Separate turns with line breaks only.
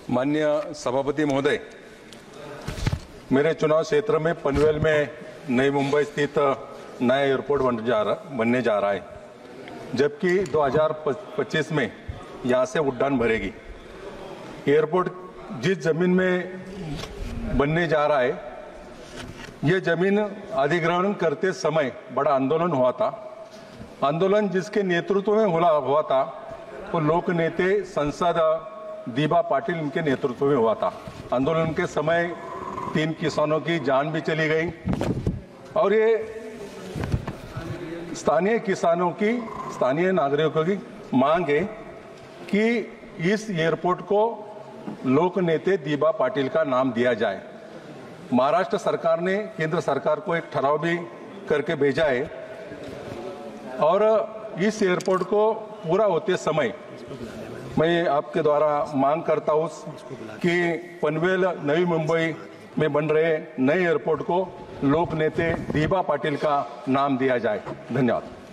माननीय सभापति महोदय, मेरे चुनाव क्षेत्र में पनवेल में नई मुंबई स्थित नया एयरपोर्ट बनने जा रहा है, जबकि 2025 में यहां से उड़ान भरेगी। एयरपोर्ट जिस जमीन में बनने जा रहा है, ये जमीन अधिग्रहण करते समय बड़ा आंदोलन हुआ था। आंदोलन जिसके नेतृत्व में हुआ था वो लोक नेते संसद दीबा पाटिल इनके नेतृत्व में हुआ था। आंदोलन के समय 3 किसानों की जान भी चली गई और ये स्थानीय किसानों की, स्थानीय नागरिकों की मांग है कि इस एयरपोर्ट को लोक नेते दीबा पाटिल का नाम दिया जाए। महाराष्ट्र सरकार ने केंद्र सरकार को एक ठराव भी करके भेजा है और इस एयरपोर्ट को पूरा होते समय मैं आपके द्वारा मांग करता हूं कि पनवेल नई मुंबई में बन रहे नए एयरपोर्ट को लोक नेते दीबा पाटिल का नाम दिया जाए। धन्यवाद।